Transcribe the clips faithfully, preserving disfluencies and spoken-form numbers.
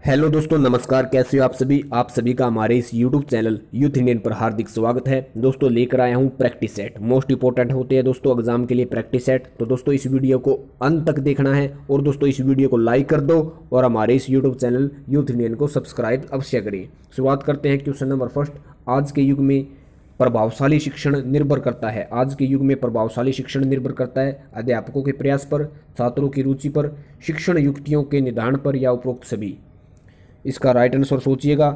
Hello दोस्तों, नमस्कार। कैसे हो आप सभी आप सभी का हमारे इस यूट्यूब चैनल यूथ इंडियन पर हार्दिक स्वागत है। दोस्तों लेकर आया हूं प्रैक्टिस सेट। मोस्ट इंपॉर्टेंट होते हैं दोस्तों एग्जाम के लिए प्रैक्टिस सेट। तो दोस्तों इस वीडियो को अंत तक देखना है और दोस्तों इस वीडियो को लाइक कर दो और हमारे इस यूट्यूब चैनल यूथ इंडियन को सब्सक्राइब अवश्य करें। शुरुआत करते हैं क्वेश्चन नंबर फर्स्ट। आज के युग में प्रभावशाली शिक्षण निर्भर करता है आज के युग में प्रभावशाली शिक्षण निर्भर करता है अध्यापकों के प्रयास पर, छात्रों की रुचि पर, शिक्षण युक्तियों के निर्धारण पर या उपरोक्त सभी। इसका राइट आंसर सोचिएगा।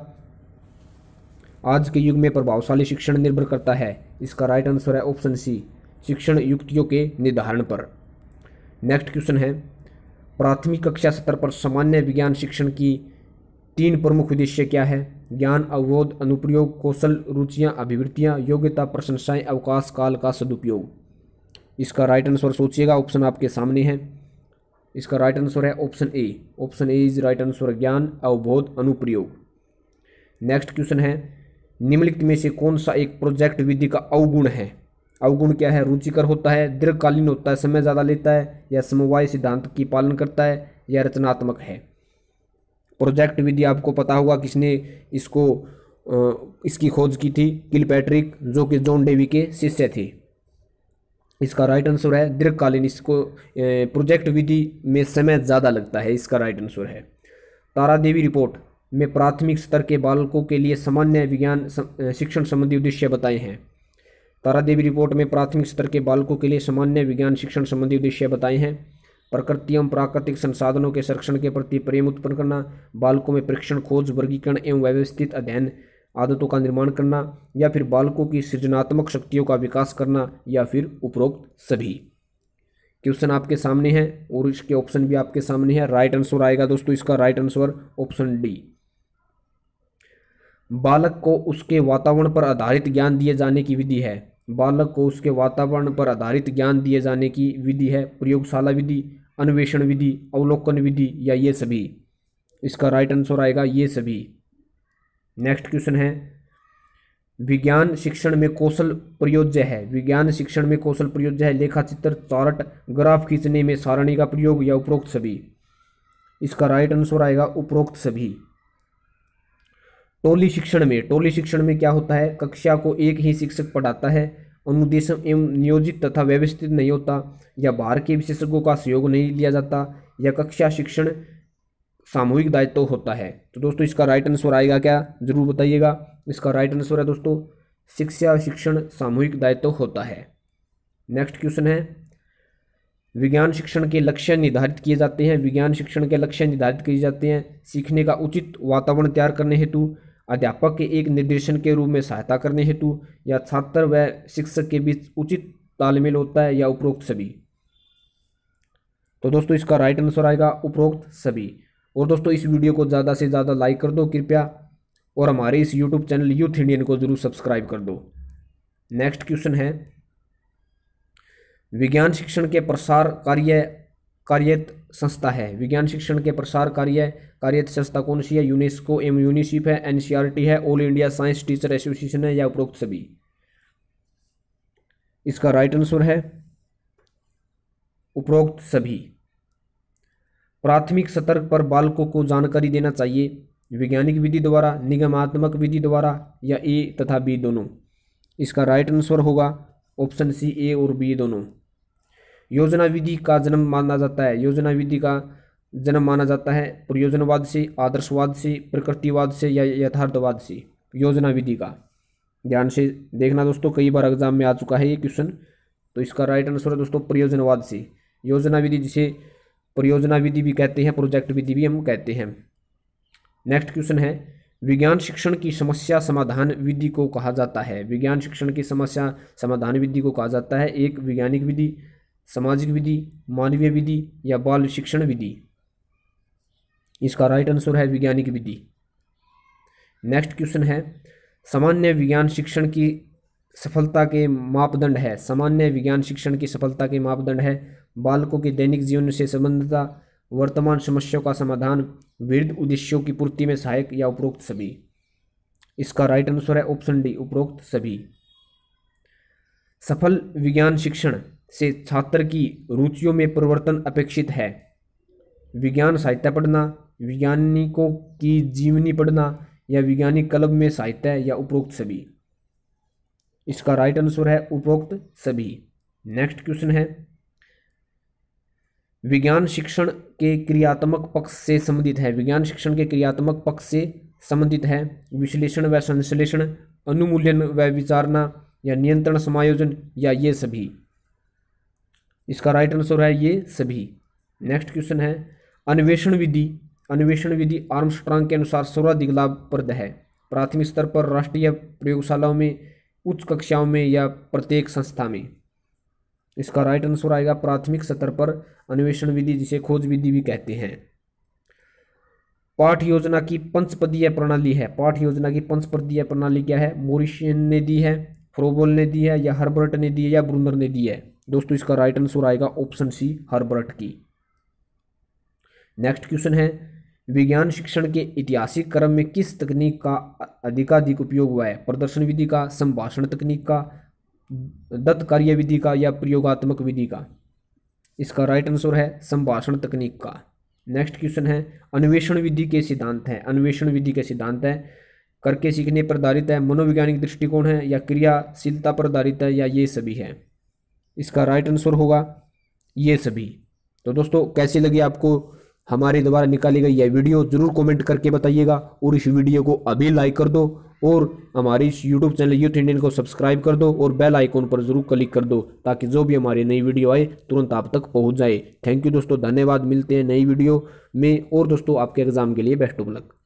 आज के युग में प्रभावशाली शिक्षण निर्भर करता है, इसका राइट आंसर है ऑप्शन सी, शिक्षण युक्तियों के निर्धारण पर। नेक्स्ट क्वेश्चन है, प्राथमिक कक्षा स्तर पर सामान्य विज्ञान शिक्षण की तीन प्रमुख उद्देश्य क्या है? ज्ञान, अवबोध, अनुप्रयोग, कौशल, रुचियां, अभिवृत्तियां, योग्यता, प्रशंसाएं, अवकाश काल का सदुपयोग। इसका राइट आंसर सोचिएगा। ऑप्शन आपके सामने है। इसका राइट आंसर है option A. Option A is right answer, ज्ञान, अवबोध, अनुप्रयोग। नेक्स्ट क्वेश्चन है, निम्नलिखित में से कौन सा एक प्रोजेक्ट विधि का अवगुण है? अवगुण क्या है? रुचिकर होता है, दीर्घकालीन होता है, समय ज़्यादा लेता है, या समवाय सिद्धांत की पालन करता है, या रचनात्मक है। प्रोजेक्ट विधि आपको पता होगा किसने इसको इसकी खोज की थी? किलपैट्रिक, जो कि जॉन डेवी के शिष्य थे। इसका राइट आंसर है दीर्घकालीन। इसको प्रोजेक्ट विधि में समय ज़्यादा लगता है, इसका राइट आंसर है। तारादेवी रिपोर्ट में प्राथमिक स्तर के बालकों के लिए सामान्य विज्ञान शिक्षण संबंधी उद्देश्य बताए हैं। तारादेवी रिपोर्ट में प्राथमिक स्तर के बालकों के लिए सामान्य विज्ञान शिक्षण संबंधी उद्देश्य बताए हैं। प्रकृति एवं प्राकृतिक संसाधनों के संरक्षण के प्रति प्रेम उत्पन्न करना, बालकों में परीक्षण, खोज, वर्गीकरण एवं व्यवस्थित अध्ययन आदतों का निर्माण करना, या फिर बालकों की सृजनात्मक शक्तियों का विकास करना, या फिर उपरोक्त सभी। क्वेश्चन आपके सामने है और इसके ऑप्शन भी आपके सामने है। राइट आंसर आएगा दोस्तों इसका राइट आंसर ऑप्शन डी। बालक को उसके वातावरण पर आधारित ज्ञान दिए जाने की विधि है। बालक को उसके वातावरण पर आधारित ज्ञान दिए जाने की विधि है प्रयोगशाला विधि, अन्वेषण विधि, अवलोकन विधि, या ये सभी। इसका राइट आंसर आएगा ये सभी। नेक्स्ट क्वेश्चन है, विज्ञान शिक्षण में कौशल प्रयोज्य है। विज्ञान शिक्षण में कौशल प्रयोज्य है लेखा चित्र, चार्ट, ग्राफ खींचने में सारणी का प्रयोग, या उपरोक्त सभी। इसका राइट आंसर आएगा उपरोक्त सभी। टोली शिक्षण में टोली शिक्षण में क्या होता है? कक्षा को एक ही शिक्षक पढ़ाता है, अनुदेशन एवं नियोजित तथा व्यवस्थित नहीं होता, या बाहर के विशेषज्ञों का सहयोग नहीं लिया जाता, या कक्षा शिक्षण सामूहिक दायित्व होता है। तो दोस्तों इसका राइट आंसर आएगा क्या, जरूर बताइएगा। इसका राइट आंसर है दोस्तों, शिक्षा शिक्षण सामूहिक दायित्व होता है। नेक्स्ट क्वेश्चन है, विज्ञान शिक्षण के लक्ष्य निर्धारित किए जाते हैं। विज्ञान शिक्षण के लक्ष्य निर्धारित किए जाते हैं सीखने का उचित वातावरण तैयार करने हेतु, अध्यापक के एक निर्देशन के रूप में सहायता करने हेतु, या छात्र व शिक्षक के बीच उचित तालमेल होता है, या उपरोक्त सभी। तो दोस्तों इसका राइट आंसर आएगा उपरोक्त सभी। और दोस्तों इस वीडियो को ज़्यादा से ज़्यादा लाइक कर दो कृपया, और हमारे इस यूट्यूब चैनल यूथ इंडियन को जरूर सब्सक्राइब कर दो। नेक्स्ट क्वेश्चन है, विज्ञान शिक्षण के प्रसार कार्य कार्यत संस्था है। विज्ञान शिक्षण के प्रसार कार्य कार्यत संस्था कौन सी है? यूनेस्को एवं यूनिसेफ है, एनसीईआरटी है, All India Science Teacher Association है, या उपरोक्त सभी। इसका राइट आंसर है उपरोक्त सभी। प्राथमिक स्तर पर बालकों को जानकारी देना चाहिए वैज्ञानिक विधि द्वारा, निगमात्मक विधि द्वारा, या ए तथा बी दोनों। इसका राइट आंसर होगा ऑप्शन सी, ए और बी दोनों। योजना विधि का जन्म माना जाता है। योजना विधि का जन्म माना जाता है प्रयोजनवाद से, आदर्शवाद से, प्रकृतिवाद से, या यथार्थवाद से। योजना विधि का ध्यान से देखना दोस्तों, कई बार एग्जाम में आ चुका है ये क्वेश्चन। तो इसका राइट आंसर है दोस्तों प्रयोजनवाद से। योजना विधि जिसे परियोजना विधि भी कहते हैं, प्रोजेक्ट विधि भी हम कहते हैं। नेक्स्ट क्वेश्चन है, विज्ञान शिक्षण की समस्या समाधान विधि को कहा जाता है। विज्ञान शिक्षण की समस्या समाधान विधि को कहा जाता है एक वैज्ञानिक विधि, सामाजिक विधि, मानवीय विधि, या बाल शिक्षण विधि। इसका राइट आंसर है वैज्ञानिक विधि। नेक्स्ट क्वेश्चन है, सामान्य विज्ञान शिक्षण की सफलता के मापदंड है। सामान्य विज्ञान शिक्षण की सफलता के मापदंड है बालकों के दैनिक जीवन से संबंधता, वर्तमान समस्याओं का समाधान, विविध उद्देश्यों की पूर्ति में सहायक, या उपरोक्त सभी। इसका राइट आंसर है ऑप्शन डी, उपरोक्त सभी। सफल विज्ञान शिक्षण से छात्र की रुचियों में परिवर्तन अपेक्षित है। विज्ञान साहित्य पढ़ना, वैज्ञानिकों की जीवनी पढ़ना, या वैज्ञानिक कलम में साहित्य, या उपरोक्त सभी। इसका राइट आंसर है उपरोक्त सभी। नेक्स्ट क्वेश्चन है, विज्ञान शिक्षण के क्रियात्मक पक्ष से संबंधित है। विज्ञान शिक्षण के क्रियात्मक पक्ष से संबंधित है विश्लेषण व संश्लेषण, अनुमूल्यन व विचारना, या नियंत्रण समायोजन, या ये सभी। इसका राइट आंसर है ये सभी। नेक्स्ट क्वेश्चन है, अन्वेषण विधि अन्वेषण विधि आर्मस्ट्रांग के अनुसार सर्वाधिक लाभप्रद है। प्राथमिक स्तर पर, राष्ट्रीय प्रयोगशालाओं में, उच्च कक्षाओं में, या प्रत्येक संस्था में। इसका राइट आंसर आएगा प्राथमिक स्तर पर अन्वेषण विधि, जिसे खोज विधि भी कहते हैं। पाठ योजना की पंचपदीय प्रणाली है। पाठ योजना की पंचपदीय प्रणाली क्या है? मोरिशियन ने दी है, फ्रोबोल ने दी है, या हर्बर्ट ने दी है, या ब्रूनर ने दी है। दोस्तों इसका राइट आंसर आएगा ऑप्शन सी, हर्बर्ट की। नेक्स्ट क्वेश्चन है, विज्ञान शिक्षण के ऐतिहासिक क्रम में किस तकनीक का अधिकाधिक उपयोग हुआ है? प्रदर्शन विधि का, संभाषण तकनीक का, दत्त कार्य विधि का, या प्रयोगात्मक विधि का? इसका राइट आंसर है संभाषण तकनीक का। नेक्स्ट क्वेश्चन है, अन्वेषण विधि के सिद्धांत है। अन्वेषण विधि के सिद्धांत है करके सीखने पर आधारित है, मनोवैज्ञानिक दृष्टिकोण है, या क्रियाशीलता पर आधारित है, या ये सभी है। इसका राइट आंसर होगा ये सभी। तो दोस्तों कैसी लगी आपको हमारे द्वारा निकाली गई यह वीडियो, जरूर कमेंट करके बताइएगा, और इस वीडियो को अभी लाइक कर दो, और हमारे इस यूट्यूब चैनल यूथ इंडियन को सब्सक्राइब कर दो, और बेल आइकॉन पर जरूर क्लिक कर दो, ताकि जो भी हमारी नई वीडियो आए तुरंत आप तक पहुंच जाए। थैंक यू दोस्तों, धन्यवाद। मिलते हैं नई वीडियो में, और दोस्तों आपके एग्जाम के लिए बेस्ट ऑफ लक।